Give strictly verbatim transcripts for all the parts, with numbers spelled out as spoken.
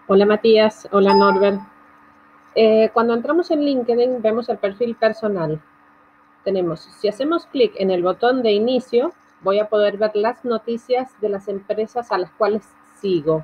Hola Matías, hola Norbert. Eh, cuando entramos en LinkedIn vemos el perfil personal. Tenemos, si hacemos clic en el botón de inicio, voy a poder ver las noticias de las empresas a las cuales sigo.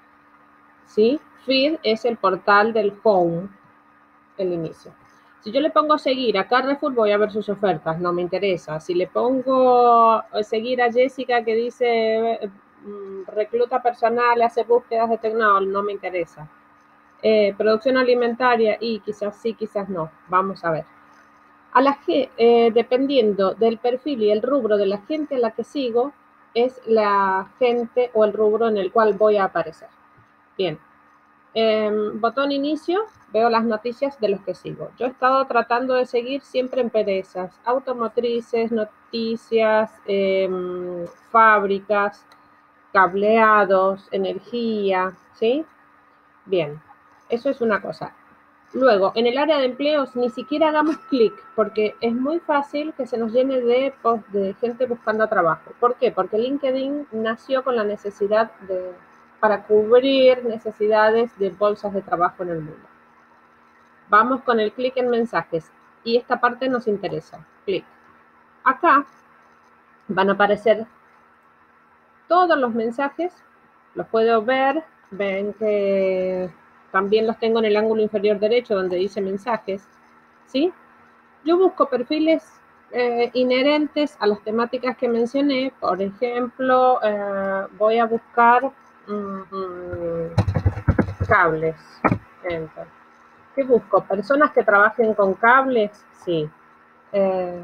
¿Sí? Feed es el portal del home, el inicio. Si yo le pongo seguir a Carrefour, voy a ver sus ofertas, no me interesa. Si le pongo seguir a Jessica que dice recluta personal, hace búsquedas de tecnología, no me interesa. Eh, producción alimentaria y quizás sí, quizás no. Vamos a ver. A la que, eh, dependiendo del perfil y el rubro de la gente a la que sigo, es la gente o el rubro en el cual voy a aparecer. Bien. Eh, botón inicio, veo las noticias de los que sigo. Yo he estado tratando de seguir siempre empresas, automotrices, noticias, eh, fábricas, cableados, energía, ¿sí? Bien, eso es una cosa. Luego, en el área de empleos, ni siquiera hagamos clic, porque es muy fácil que se nos llene de, post, de gente buscando trabajo. ¿Por qué? Porque LinkedIn nació con la necesidad de, para cubrir necesidades de bolsas de trabajo en el mundo. Vamos con el clic en mensajes, y esta parte nos interesa. Clic. Acá van a aparecer todos los mensajes, los puedo ver, ven que también los tengo en el ángulo inferior derecho donde dice mensajes, ¿sí? Yo busco perfiles eh, inherentes a las temáticas que mencioné. Por ejemplo, eh, voy a buscar um, cables. Enter. ¿Qué busco? ¿Personas que trabajen con cables? Sí. Eh,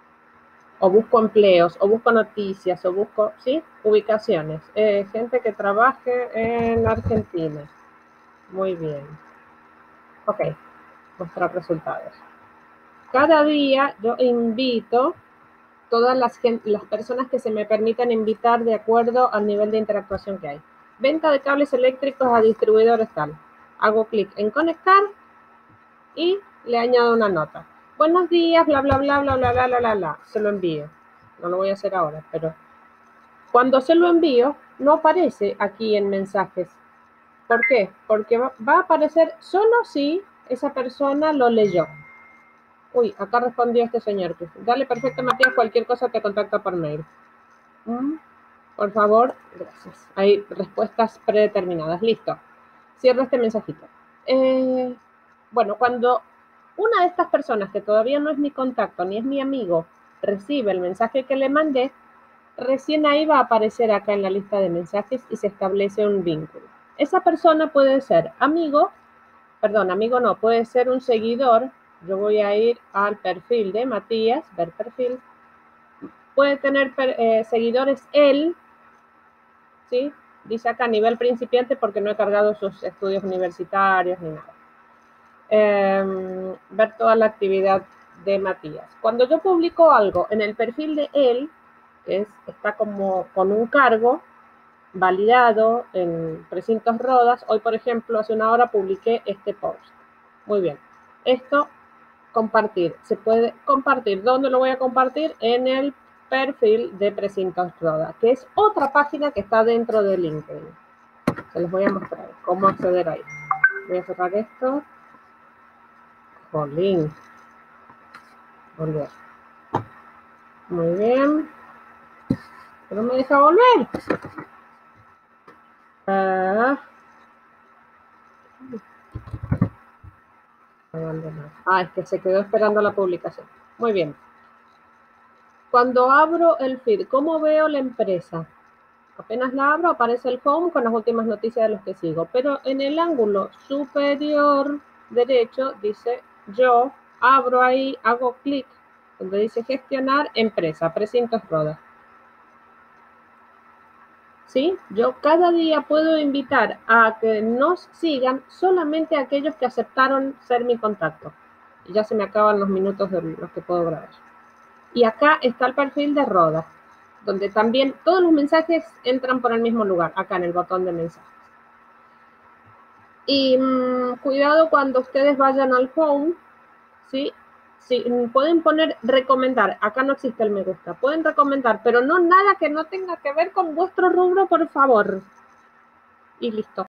o busco empleos, o busco noticias, o busco, ¿sí? Ubicaciones. Eh, gente que trabaje en Argentina. Muy bien. Ok, mostrar resultados. Cada día yo invito todas las, las personas que se me permitan invitar de acuerdo al nivel de interactuación que hay. Venta de cables eléctricos a distribuidores tal. Hago clic en conectar y le añado una nota. Buenos días, bla, bla, bla, bla, bla, bla, bla, bla, bla. Se lo envío. No lo voy a hacer ahora, pero cuando se lo envío, no aparece aquí en mensajes. ¿Por qué? Porque va, va a aparecer solo si esa persona lo leyó. Uy, acá respondió este señor. Dale, perfecto, Matías, cualquier cosa te contacta por mail. Mm, por favor, gracias. Hay respuestas predeterminadas. Listo. Cierro este mensajito. Eh, bueno, cuando una de estas personas, que todavía no es mi contacto ni es mi amigo, recibe el mensaje que le mandé, recién ahí va a aparecer acá en la lista de mensajes y se establece un vínculo. Esa persona puede ser amigo, perdón, amigo no, puede ser un seguidor. Yo voy a ir al perfil de Matías, ver perfil. Puede tener eh, seguidores él, ¿sí? Dice acá nivel principiante porque no he cargado sus estudios universitarios ni nada. Eh, ver toda la actividad de Matías. Cuando yo publico algo en el perfil de él, que es, está como con un cargo validado en Precintos Rodas, hoy por ejemplo hace una hora publiqué este post. Muy bien. Esto, compartir. Se puede compartir. ¿Dónde lo voy a compartir? En el perfil de Precintos Rodas, que es otra página que está dentro de LinkedIn. Se les voy a mostrar cómo acceder ahí. Voy a cerrar esto. Jolín. Volver. Muy bien. Pero me deja volver. Ah. Ah, es que se quedó esperando la publicación. Muy bien. Cuando abro el feed, ¿cómo veo la empresa? Apenas la abro, aparece el home con las últimas noticias de los que sigo. Pero en el ángulo superior derecho dice yo, abro ahí, hago clic, donde dice gestionar empresa, Precintos Rodas. ¿Sí? Yo cada día puedo invitar a que nos sigan solamente aquellos que aceptaron ser mi contacto. Y ya se me acaban los minutos de los que puedo grabar. Y acá está el perfil de Rodas, donde también todos los mensajes entran por el mismo lugar, acá en el botón de mensajes. Y mmm, cuidado cuando ustedes vayan al home, ¿sí? Sí, pueden poner recomendar, acá no existe el me gusta, pueden recomendar, pero no nada que no tenga que ver con vuestro rubro, por favor. Y listo.